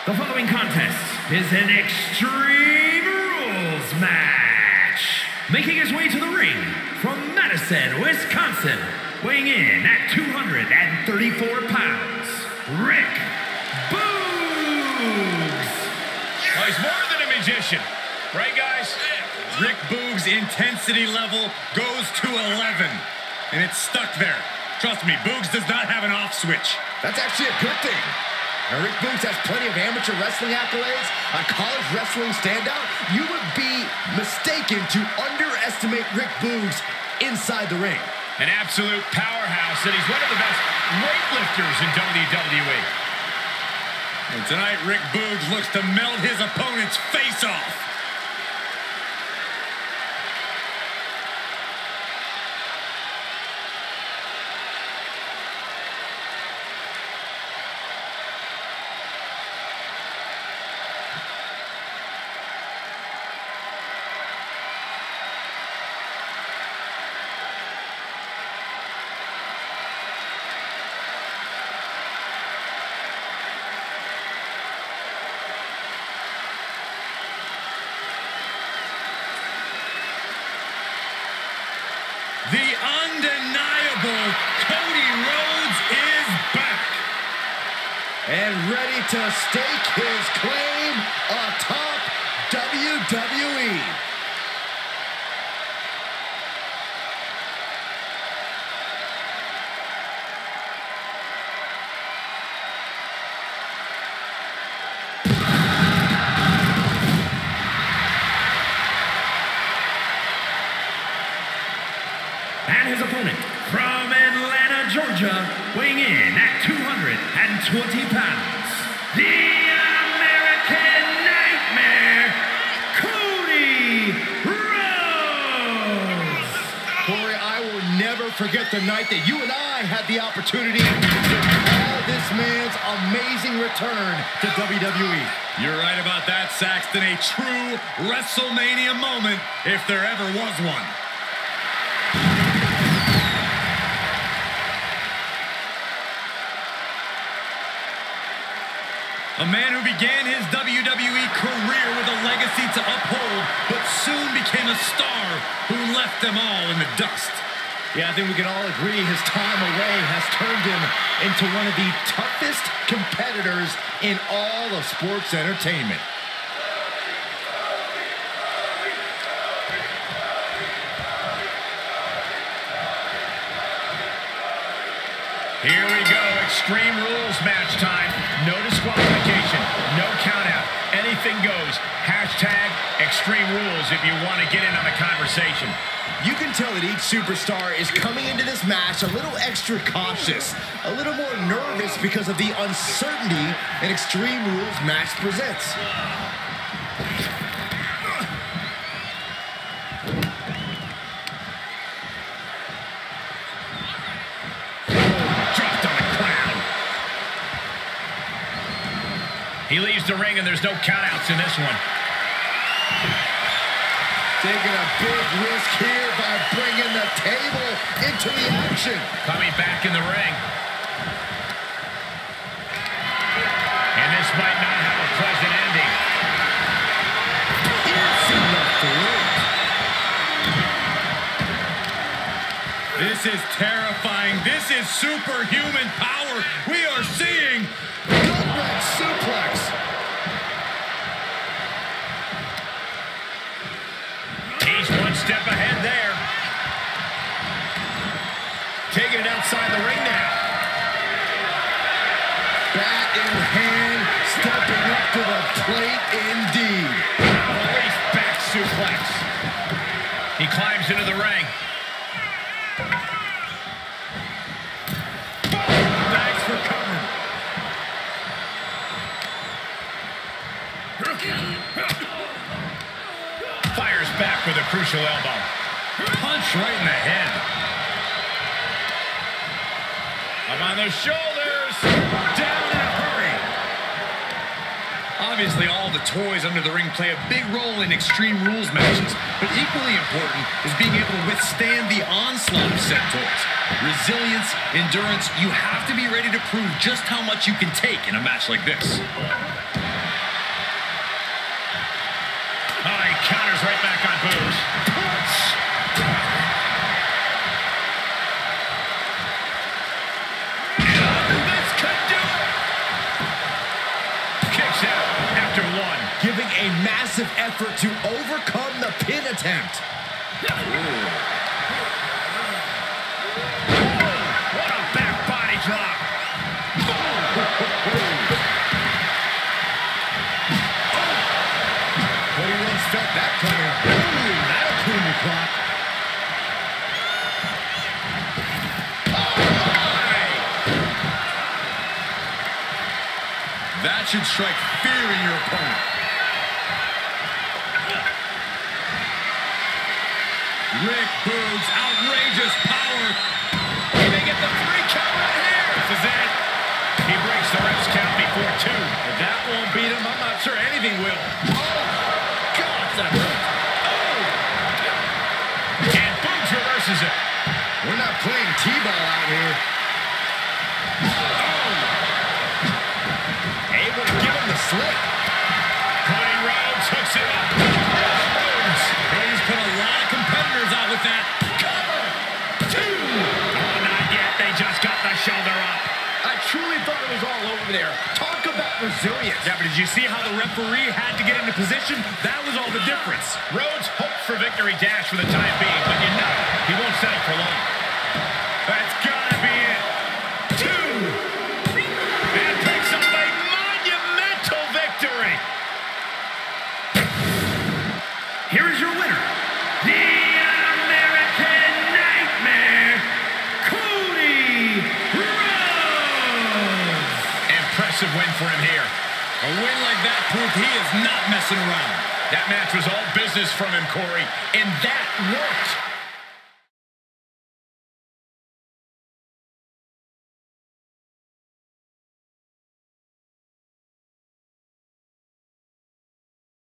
The following contest is an Extreme Rules match. Making his way to the ring from Madison, Wisconsin, weighing in at 234 pounds, Rick Boogs. Well, he's more than a magician, right, guys? Rick Boogs' intensity level goes to 11, and it's stuck there. Trust me, Boogs does not have an off switch. That's actually a good thing. Now, Rick Boogs has plenty of amateur wrestling accolades, a college wrestling standout. You would be mistaken to underestimate Rick Boogs inside the ring. An absolute powerhouse, and he's one of the best weightlifters in WWE. And tonight, Rick Boogs looks to melt his opponent's face off. The undeniable Cody Rhodes is back. And ready to stake his claim atop WWE. And his opponent from Atlanta, Georgia, weighing in at 220 pounds, the American Nightmare, Cody Rhodes. Corey, I will never forget the night that you and I had the opportunity to call this man's amazing return to WWE. You're right about that, Saxton. A true WrestleMania moment, if there ever was one. A man who began his WWE career with a legacy to uphold, but soon became a star who left them all in the dust. Yeah, I think we can all agree his time away has turned him into one of the toughest competitors in all of sports entertainment. Here we go, Extreme Rules match time. No disqualification, no countout, anything goes. Hashtag Extreme Rules if you want to get in on the conversation. You can tell that each superstar is coming into this match a little extra cautious, a little more nervous because of the uncertainty an Extreme Rules match presents. He leaves the ring, and there's no countouts in this one. Taking a big risk here by bringing the table into the action. Coming back in the ring. And this might not have a pleasant ending. This is terrifying. This is superhuman power. We are seeing gut-wrench suplex. He's one step ahead there. Taking it outside the ring now. Bat in hand, stepping up to the plate indeed. Waist back suplex. He climbs into the ring. Thanks for coming. Fires back with a crucial elbow. Punch right in the head. Up on the shoulders. Down in a hurry. Obviously, all the toys under the ring play a big role in Extreme Rules matches, but equally important is being able to withstand the onslaught of set toys. Resilience, endurance, you have to be ready to prove just how much you can take in a match like this. making a massive effort to overcome the pin attempt. What a back body drop. Cody Rhodes felt that coming. Ooh, that'll clean the clock. That should strike fear in your opponent. Rick Boogs, outrageous power. He may get the 3 count right here. This is it. He breaks the ref's count before 2. If that won't beat him, I'm not sure anything will. Oh, God, that hurt. Oh. And Boogs reverses it. We're not playing T-ball out here. Able to give him the slip. Cody Rhodes hooks it up. Rhodes. He's put a lot of competitors out with that. Cover. 2. Oh, not yet. They just got the shoulder up. I truly thought it was all over there. Talk about resilience. Yeah, but did you see how the referee had to get into position? That was all the difference. Rhodes hoped for victory dash for the time being, but you know he won't settle for long. That's gotta be it. 2. And picks up a monumental victory. Here is your winner, the American Nightmare, Cody Rhodes. Impressive win for him here. A win like that proved he is not messing around. That match was all business from him, Corey, and that worked.